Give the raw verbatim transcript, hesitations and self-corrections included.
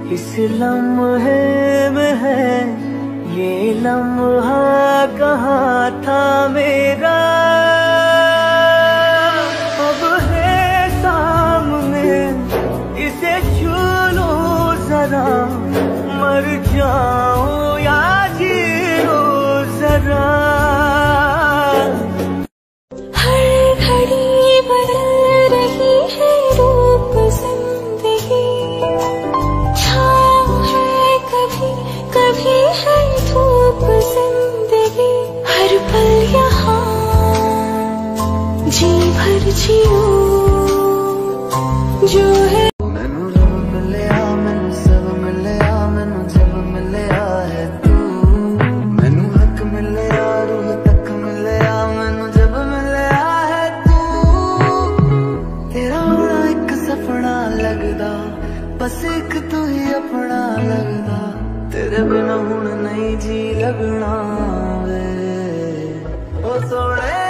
इस लम्हे में है ये लम्हा कहाँ था मेरा। अब है सामने इसे छू लो जरा, मर जाऊं या जी लो जरा। हर घड़ी बदल रही है रूप जिंदगी, छाँव है कभी कभी है धूप जिंदगी। हर पल यहाँ जी भर जियो जो है। मैनू रब मिलिया मैनू सब मिलिया, मैनू जब मिलिया है तू। मैनू हक मिलिया रूह तक मिलिया, मैनू जब मिलिया है तू। तेरा होना एक सपना लगदा, बस एक तू ही अपना लगदा। तेरे बिना हुण नहीं जी लगना वे ओ सोने।